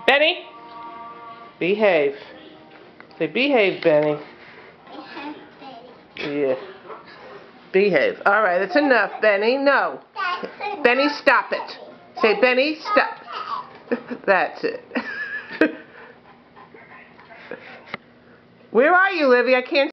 Benny? Behave. Say behave, Benny. Yeah. Behave. Alright, that's enough, Benny. No. Benny, stop it. Say, Benny, stop. That's it. Where are you, Livvie? I can't